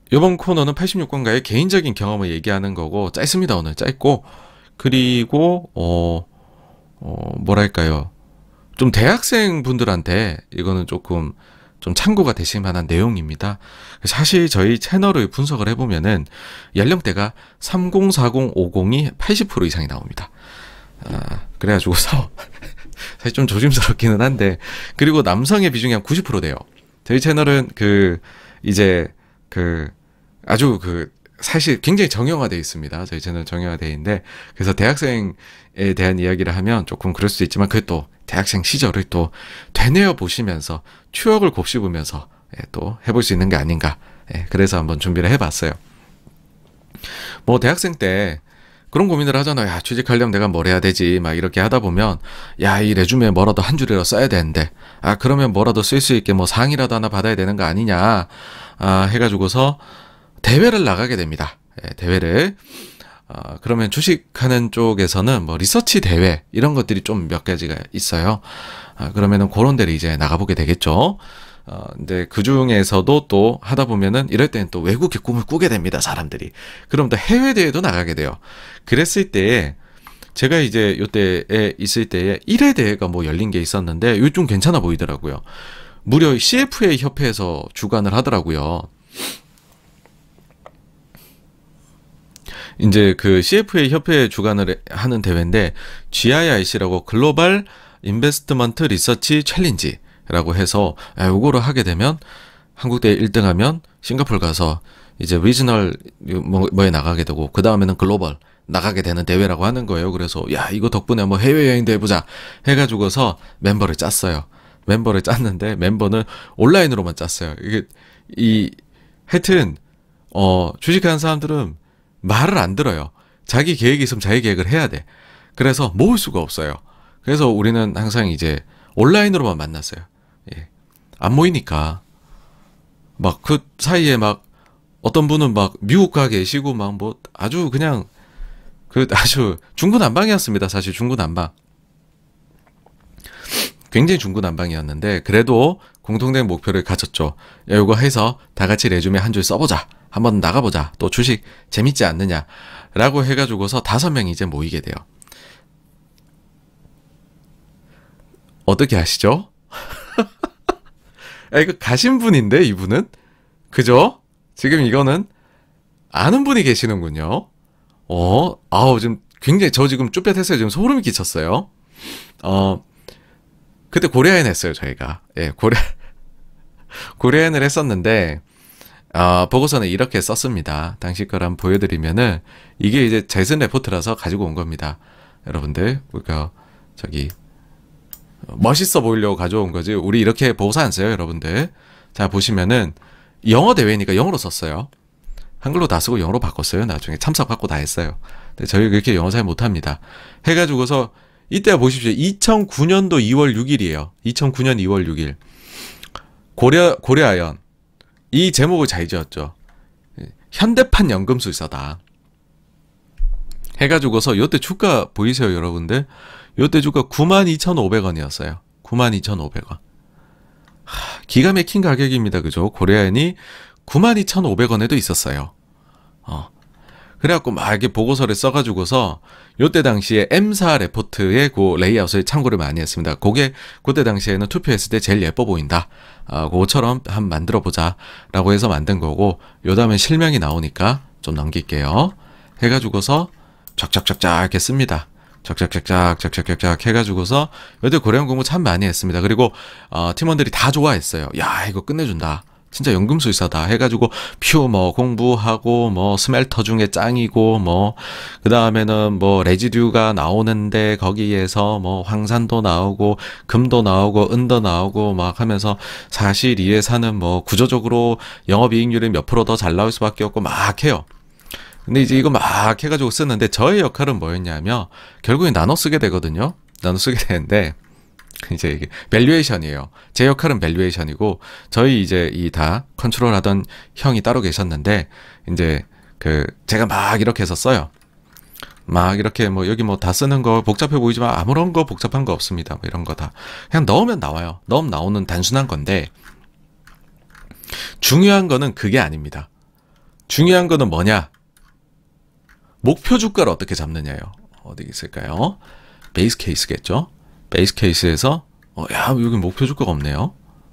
이번 코너는 86권가의 개인적인 경험을 얘기하는 거고 짧습니다. 오늘 짧고 그리고 뭐랄까요 좀 대학생 분들한테 이거는 조금 좀 참고가 되실 만한 내용입니다. 사실 저희 채널을 분석을 해보면은 연령대가 30, 40, 50이 80% 이상이 나옵니다. 그래가지고서 사실 좀 조심스럽기는 한데 그리고 남성의 비중이 한 90% 돼요. 저희 채널은 아주 사실 굉장히 정형화되어 있습니다. 저희 채널 정형화되어 있는데 그래서 대학생에 대한 이야기를 하면 조금 그럴 수도 있지만 그 또 대학생 시절을 또 되뇌어 보시면서 추억을 곱씹으면서 또 해볼 수 있는 게 아닌가. 그래서 한번 준비를 해봤어요. 뭐 대학생 때 그런 고민을 하잖아요. 야, 취직하려면 내가 뭘 해야 되지? 막 이렇게 하다 보면 야, 이 레주메에 뭐라도 한 줄이라도 써야 되는데 그러면 뭐라도 쓸 수 있게 뭐 상이라도 하나 받아야 되는 거 아니냐 해가지고서 대회를 나가게 됩니다. 대회를 그러면 주식하는 쪽에서는 뭐 리서치 대회 이런 것들이 좀 몇 가지가 있어요. 그러면은 그런 데를 이제 나가보게 되겠죠. 근데 그 중에서도 또 하다 보면은 이럴 때는 또 외국의 꿈을 꾸게 됩니다. 사람들이. 그럼 또 해외 대회도 나가게 돼요. 그랬을 때에 제가 이제 요때에 있을 때에 1회 대회가 뭐 열린 게 있었는데 이거 좀 괜찮아 보이더라고요. 무려 CFA 협회에서 주관을 하더라고요. 이제 그 CFA 협회 주관을 하는 대회인데 GIRC라고 글로벌 인베스트먼트 리서치 챌린지라고 해서 요거를 하게 되면 한국 대회 1등하면 싱가포르 가서 이제 리지널 뭐에 나가게 되고 그 다음에는 글로벌 나가게 되는 대회라고 하는 거예요. 그래서 야 이거 덕분에 뭐 해외여행도 해보자 해가지고서 멤버를 짰어요. 멤버를 짰는데 멤버는 온라인으로만 짰어요. 하여튼 주식하는 사람들은 말을 안 들어요. 자기 계획이 있으면 자기 계획을 해야 돼. 그래서 모을 수가 없어요. 그래서 우리는 항상 이제 온라인으로만 만났어요. 안 모이니까 막 그 사이에 막 어떤 분은 막 미국 가 계시고 막 뭐 아주 그냥 아주 중구난방이었습니다. 사실 중구난방. 굉장히 중구난방이었는데 그래도 공통된 목표를 가졌죠. 야, 이거 해서 다 같이 레주메 한 줄 써보자. 한번 나가보자. 또 주식 재밌지 않느냐. 라고 해가지고서 5명이 이제 모이게 돼요. 어떻게 아시죠? 이거 가신 분인데 이분은? 그죠? 지금 이거는 아는 분이 계시는군요. 지금 굉장히 저 지금 쭈뼛했어요. 지금 소름이 끼쳤어요. 그때 고려인 했어요, 저희가. 고려인을 했었는데, 보고서는 이렇게 썼습니다. 당시 걸 한번 보여드리면은, 이게 이제 재슨 레포트라서 가지고 온 겁니다. 여러분들, 그러니까, 멋있어 보이려고 가져온 거지. 우리 이렇게 보고서 안 써요, 여러분들. 자, 보시면은, 영어 대회니까 영어로 썼어요. 한글로 다 쓰고 영어로 바꿨어요. 나중에 참석받고 다 했어요. 근데 저희 그렇게 영어 잘 못합니다. 해가지고서, 이때 보십시오. 2009년도 2월 6일이에요. 2009년 2월 6일. 고려아연. 이 제목을 잘 지었죠. 현대판 연금술사다. 해가지고서 요때 주가 보이세요, 여러분들? 요때 주가 92,500원이었어요. 92,500원. 기가 막힌 가격입니다. 그죠? 고려아연이 92,500원에도 있었어요. 그래갖고 막 이렇게 보고서를 써가지고서 요때 당시에 M사 레포트의 그 레이아웃을 참고를 많이 했습니다. 그때 당시에는 투표했을 때 제일 예뻐 보인다. 그거처럼 한번 만들어보자 라고 해서 만든 거고 요 다음에 실명이 나오니까 좀 넘길게요. 해가지고서 쫙쫙쫙쫙 이렇게 씁니다. 쫙쫙쫙쫙 해가지고서 요때 고려연 공부 참 많이 했습니다. 그리고 팀원들이 다 좋아했어요. 야 이거 끝내준다. 진짜 연금술사다 해가지고 퓨 뭐 공부하고 뭐 스멜터 중에 짱이고 뭐 그 다음에는 뭐 레지듀가 나오는데 거기에서 뭐 황산도 나오고 금도 나오고 은도 나오고 막 하면서 사실 이 회사는 뭐 구조적으로 영업이익률이 몇 프로 더 잘 나올 수밖에 없고 막 해요. 근데 이제 이거 막 해가지고 쓰는데 저의 역할은 뭐였냐면 결국에 나눠 쓰게 되거든요. 나눠 쓰게 되는데 이제 이게 밸류에이션이에요. 제 역할은 밸류에이션이고 저희 이제 이 다 컨트롤하던 형이 따로 계셨는데 이제 제가 막 이렇게 해서 써요. 막 이렇게 뭐 여기 뭐 다 쓰는 거 복잡해 보이지만 아무런 거 복잡한 거 없습니다. 뭐 이런 거 다 그냥 넣으면 나와요. 넣으면 나오는 단순한 건데 중요한 거는 그게 아닙니다. 중요한 거는 뭐냐? 목표 주가를 어떻게 잡느냐요. 어디 있을까요? 베이스 케이스겠죠? 베이스 케이스에서 야, 여기 목표 주가가 없네요.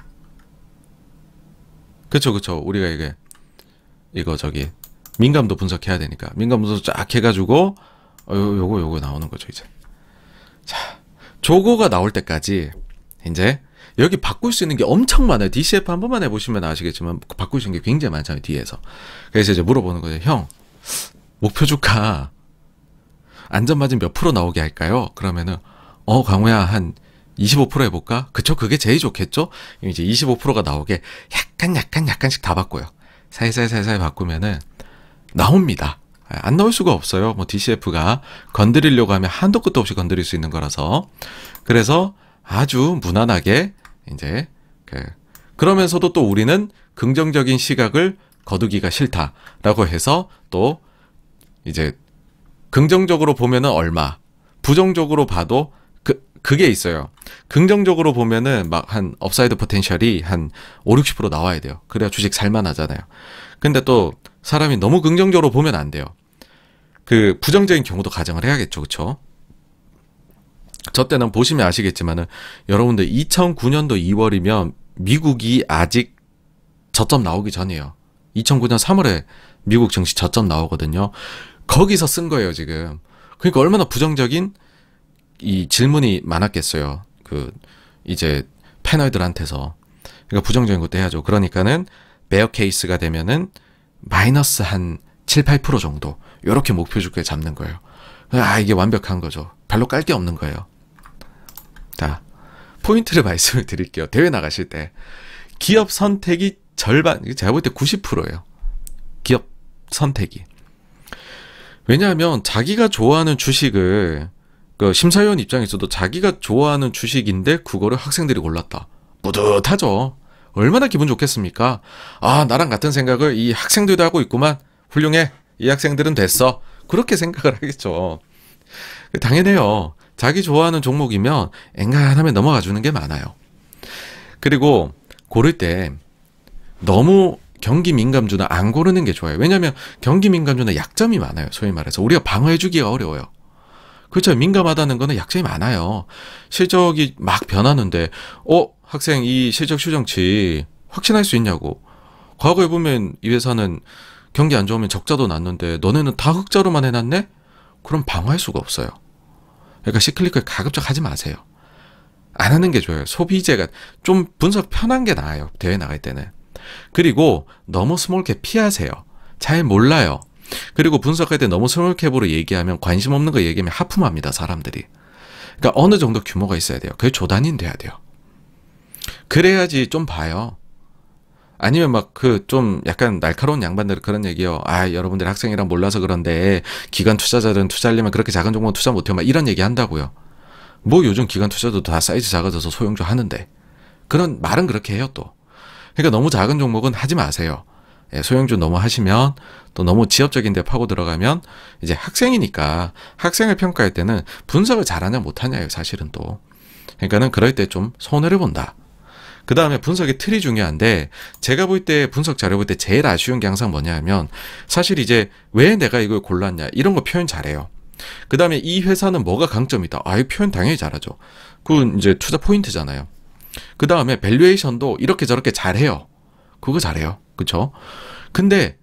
그쵸. 우리가 이거 저기 민감도 분석해야 되니까 민감 분석 쫙 해가지고 요거 나오는 거죠 이제. 자, 조거가 나올 때까지 이제 여기 바꿀 수 있는 게 엄청 많아요. DCF 한 번만 해보시면 아시겠지만 바꿀 수 있는 게 굉장히 많잖아요 뒤에서. 그래서 이제 물어보는 거죠. 형, 목표 주가 안전마진 몇 프로 나오게 할까요? 그러면은 강우야 한 25% 해볼까? 그쵸? 그게 제일 좋겠죠? 이제 25%가 나오게 약간씩 다 바꿔요. 살살 바꾸면은 나옵니다. 안 나올 수가 없어요. 뭐 DCF가 건드리려고 하면 한도 끝도 없이 건드릴 수 있는 거라서. 그래서 아주 무난하게 이제 그러면서도 또 우리는 긍정적인 시각을 거두기가 싫다라고 해서 또 이제 긍정적으로 보면은 얼마, 부정적으로 봐도 그게 있어요. 긍정적으로 보면은 막 한 업사이드 포텐셜이 한 50-60% 나와야 돼요. 그래야 주식 살만하잖아요. 근데 또 사람이 너무 긍정적으로 보면 안 돼요. 그 부정적인 경우도 가정을 해야겠죠. 그쵸? 저 때는 보시면 아시겠지만은 여러분들 2009년도 2월이면 미국이 아직 저점 나오기 전이에요. 2009년 3월에 미국 증시 저점 나오거든요. 거기서 쓴 거예요, 지금. 그러니까 얼마나 부정적인 이 질문이 많았겠어요. 이제 패널들한테서. 그러니까 부정적인 것도 해야죠. 그러니까는 베어 케이스가 되면은 마이너스 한 7-8% 정도. 요렇게 목표 주가에 잡는 거예요. 이게 완벽한 거죠. 별로 깔 게 없는 거예요. 자, 포인트를 말씀을 드릴게요. 대회 나가실 때. 기업 선택이 절반, 제가 볼 때 90%예요. 기업 선택이. 왜냐하면 자기가 좋아하는 주식을 심사위원 입장에서도 자기가 좋아하는 주식인데 그거를 학생들이 골랐다. 뿌듯하죠. 얼마나 기분 좋겠습니까? 나랑 같은 생각을 이 학생들도 하고 있구만. 훌륭해. 이 학생들은 됐어. 그렇게 생각을 하겠죠. 당연해요. 자기 좋아하는 종목이면 엔간하면 넘어가 주는 게 많아요. 그리고 고를 때 너무 경기 민감주는 안 고르는 게 좋아요. 왜냐하면 경기 민감주는 약점이 많아요. 소위 말해서 우리가 방어해주기가 어려워요. 그렇죠. 민감하다는 거는 약점이 많아요. 실적이 막 변하는데 학생 이 실적 추정치 확신할 수 있냐고. 과거에 보면 이 회사는 경기 안 좋으면 적자도 났는데 너네는 다 흑자로만 해놨네? 그럼 방어할 수가 없어요. 그러니까 시클리컬 가급적 하지 마세요. 안 하는 게 좋아요. 소비재가 좀 분석 편한 게 나아요. 대회 나갈 때는. 그리고 너무 스몰캡 피하세요. 잘 몰라요. 그리고 분석할 때 너무 스몰캡으로 얘기하면 관심 없는 거 얘기하면 하품합니다. 사람들이. 그러니까 어느 정도 규모가 있어야 돼요. 그게 조단위는 돼야 돼요. 그래야지 좀 봐요. 아니면 막 좀 약간 날카로운 양반들 그런 얘기요. 여러분들 학생이랑 몰라서 그런데 기관 투자자들은 투자하려면 그렇게 작은 종목은 투자 못해요. 막 이런 얘기 한다고요. 뭐 요즘 기관 투자도 다 사이즈 작아져서 소형주 하는데. 그런 말은 그렇게 해요 또. 그러니까 너무 작은 종목은 하지 마세요. 소형주 너무 하시면 또 너무 지엽적인 데 파고 들어가면 이제 학생이니까 학생을 평가할 때는 분석을 잘하냐 못하냐예요 사실은 또. 그러니까는 그럴 때 좀 손해를 본다. 그 다음에 분석의 틀이 중요한데 제가 볼 때 분석 자료 볼 때 제일 아쉬운 게 항상 뭐냐 하면 사실 이제 왜 내가 이걸 골랐냐 이런 거 표현 잘해요. 그 다음에 이 회사는 뭐가 강점이다. 이 표현 당연히 잘하죠. 그건 이제 투자 포인트잖아요. 그 다음에 밸류에이션도 이렇게 저렇게 잘해요. 그거 잘해요. 그쵸? 근데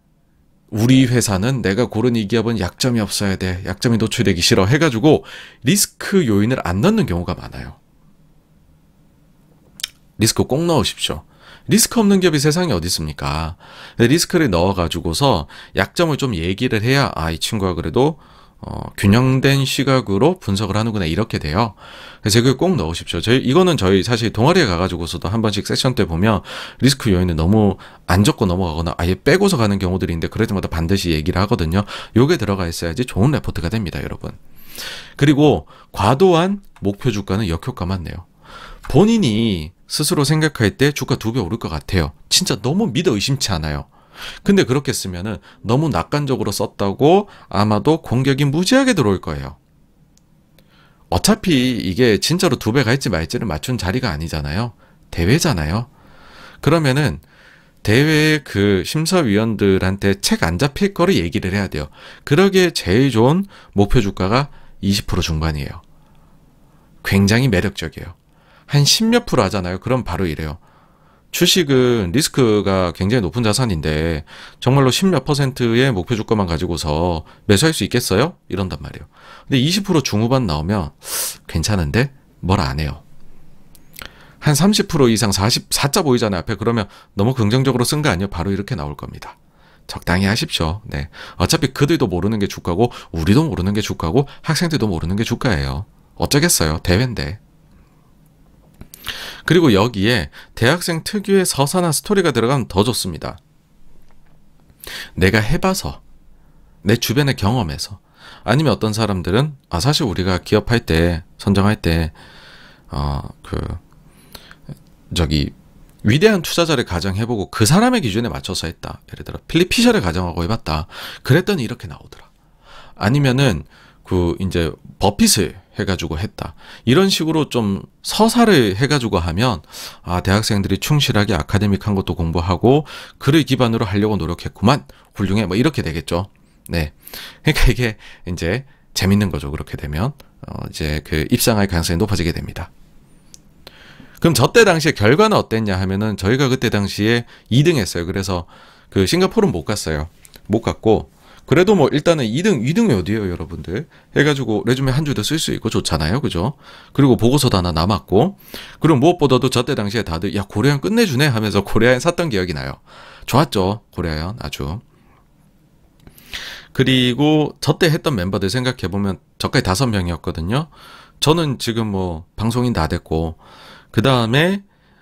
우리 회사는 내가 고른 이 기업은 약점이 없어야 돼. 약점이 노출되기 싫어 해가지고 리스크 요인을 안 넣는 경우가 많아요. 리스크 꼭 넣으십시오. 리스크 없는 기업이 세상에 어디 있습니까? 리스크를 넣어가지고서 약점을 좀 얘기를 해야 이 친구가 그래도 균형된 시각으로 분석을 하는구나 이렇게 돼요. 그래서 그걸 꼭 넣으십시오. 이거는 저희 사실 동아리에 가가지고서도 한 번씩 세션 때 보면 리스크 요인을 너무 안 적고 넘어가거나 아예 빼고서 가는 경우들인데 그럴 때마다 반드시 얘기를 하거든요. 요게 들어가 있어야지 좋은 레포트가 됩니다, 여러분. 그리고 과도한 목표 주가는 역효과만 내요. 본인이 스스로 생각할 때 주가 2배 오를 것 같아요. 진짜 너무 믿어 의심치 않아요. 근데 그렇게 쓰면은 너무 낙관적으로 썼다고 아마도 공격이 무지하게 들어올 거예요. 어차피 이게 진짜로 2배 갈지 말지를 맞춘 자리가 아니잖아요. 대회잖아요. 그러면은 대회 그 심사위원들한테 책 안 잡힐 거를 얘기를 해야 돼요. 그러기에 제일 좋은 목표 주가가 20% 중반이에요. 굉장히 매력적이에요. 한 10몇 프로 하잖아요. 그럼 바로 이래요. 주식은 리스크가 굉장히 높은 자산인데 정말로 10몇 %의 목표 주가만 가지고서 매수할 수 있겠어요? 이런단 말이에요. 근데 20% 중후반 나오면 괜찮은데 뭘 안 해요. 한 30% 이상 44자 보이잖아요. 앞에. 그러면 너무 긍정적으로 쓴 거 아니에요? 바로 이렇게 나올 겁니다. 적당히 하십시오. 네. 어차피 그들도 모르는 게 주가고 우리도 모르는 게 주가고 학생들도 모르는 게 주가예요. 어쩌겠어요. 대회인데. 그리고 여기에 대학생 특유의 서사나 스토리가 들어가면 더 좋습니다. 내가 해봐서, 내 주변의 경험에서, 아니면 어떤 사람들은 사실 우리가 기업할 때, 선정할 때 위대한 투자자를 가정해보고 그 사람의 기준에 맞춰서 했다. 예를 들어 필립 피셔를 가정하고 해봤다. 그랬더니 이렇게 나오더라. 아니면은 이제 버핏을 해가지고 했다. 이런 식으로 좀 서사를 해가지고 하면 대학생들이 충실하게 아카데믹한 것도 공부하고 그를 기반으로 하려고 노력했구만. 훌륭해. 뭐 이렇게 되겠죠. 네. 그러니까 이게 이제 재밌는 거죠. 그렇게 되면 이제 그 입상할 가능성이 높아지게 됩니다. 그럼 저 때 당시에 결과는 어땠냐 하면은 저희가 그때 당시에 2등 했어요. 그래서 그 싱가포르는 못 갔어요. 못 갔고 그래도 뭐 일단은 2등이 어디예요, 여러분들? 해가지고 레주메 한 줄도 쓸 수 있고 좋잖아요, 그죠? 그리고 보고서도 하나 남았고, 그리고 무엇보다도 저 때 당시에 다들 야 고려연 끝내주네 하면서 고려연 샀던 기억이 나요. 좋았죠, 고려연 아주. 그리고 저 때 했던 멤버들 생각해 보면 저까지 5명이었거든요. 저는 지금 뭐 방송인 다 됐고, 그 다음에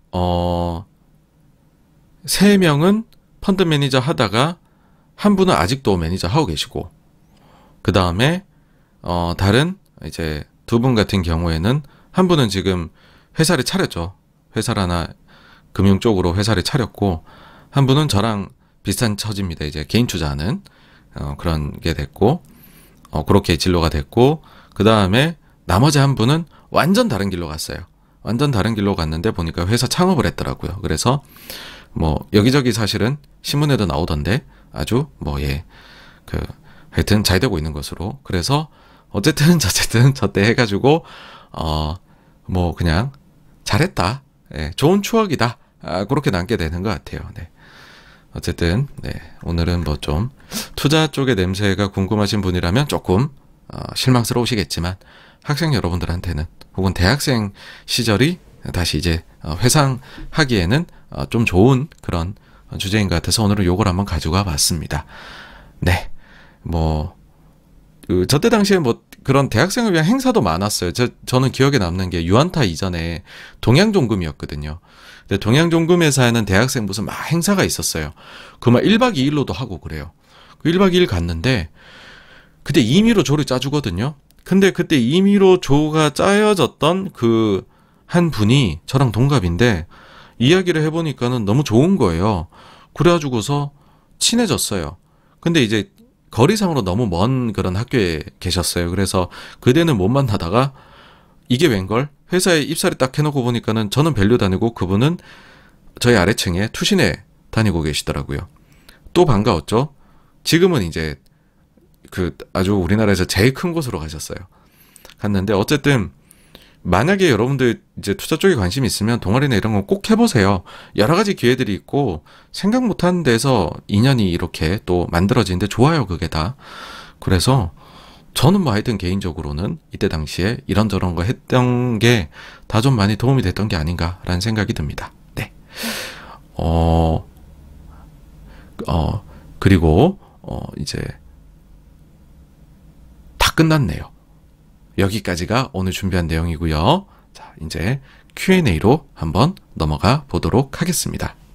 3명은 펀드 매니저 하다가 한 분은 아직도 매니저 하고 계시고, 그 다음에 다른 이제 2분 같은 경우에는 한 분은 지금 회사를 차렸죠. 회사를 하나 금융 쪽으로 회사를 차렸고, 한 분은 저랑 비슷한 처지입니다. 이제 개인 투자하는 그런 게 됐고, 그렇게 진로가 됐고, 그 다음에 나머지 한 분은 완전 다른 길로 갔어요. 완전 다른 길로 갔는데 보니까 회사 창업을 했더라고요. 그래서 뭐 여기저기 사실은 신문에도 나오던데 아주 하여튼 잘 되고 있는 것으로. 그래서 어쨌든 저때 해가지고 뭐 그냥 잘했다. 예, 좋은 추억이다. 그렇게 남게 되는 것 같아요. 네. 어쨌든 네, 오늘은 뭐 좀 투자 쪽의 냄새가 궁금하신 분이라면 조금 실망스러우시겠지만 학생 여러분들한테는 혹은 대학생 시절이 다시 이제 회상하기에는 좀 좋은 그런 주제인 것 같아서 오늘은 요걸 한번 가지고 와봤습니다. 네, 저때 당시에 뭐 그런 대학생을 위한 행사도 많았어요. 저는 기억에 남는 게 유한타 이전에 동양종금이었거든요. 근데 동양종금회사에는 대학생 무슨 막 행사가 있었어요. 그 막 1박 2일로도 하고 그래요. 그 1박 2일 갔는데 그때 임의로 조를 짜주거든요. 근데 그때 임의로 조가 짜여졌던 그 한 분이 저랑 동갑인데 이야기를 해보니까는 너무 좋은 거예요. 그래가지고서 친해졌어요. 근데 이제 거리상으로 너무 먼 그런 학교에 계셨어요. 그래서 그대는 못 만나다가 이게 웬걸? 회사에 입사를 딱 해놓고 보니까는 저는 밸류 다니고 그분은 저희 아래층에 투신에 다니고 계시더라고요. 또 반가웠죠. 지금은 이제 아주 우리나라에서 제일 큰 곳으로 가셨어요. 갔는데 어쨌든 만약에 여러분들 이제 투자 쪽에 관심이 있으면 동아리나 이런 거 꼭 해보세요. 여러 가지 기회들이 있고 생각 못한 데서 인연이 이렇게 또 만들어지는데 좋아요, 그게 다. 그래서 저는 뭐 하여튼 개인적으로는 이때 당시에 이런저런 거 했던 게 다 좀 많이 도움이 됐던 게 아닌가라는 생각이 듭니다. 네. 그리고 이제 다 끝났네요. 여기까지가 오늘 준비한 내용이고요. 자, 이제 Q&A로 한번 넘어가 보도록 하겠습니다.